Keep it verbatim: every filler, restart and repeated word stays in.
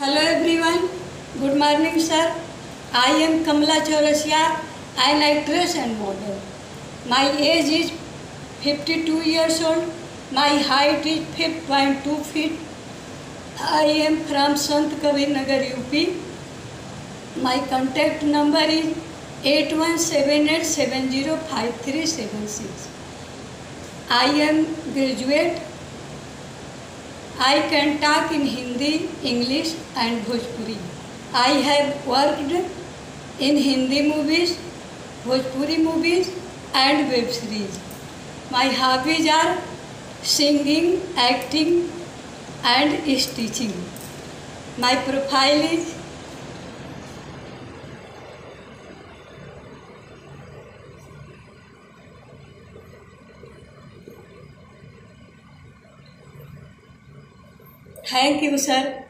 Hello everyone, good morning sir. I am Kamala Chaurasia, an actress and model. My age is fifty-two years old. My height is five point two feet. I am from Sant Kabir Nagar, U P. My contact number is eight one seven eight seven zero five three seven six. I am graduate. I can talk in Hindi, English and Bhojpuri. I have worked in Hindi movies, Bhojpuri movies and web series. My hobbies are singing, acting and stitching. My profile is Thank you, sir.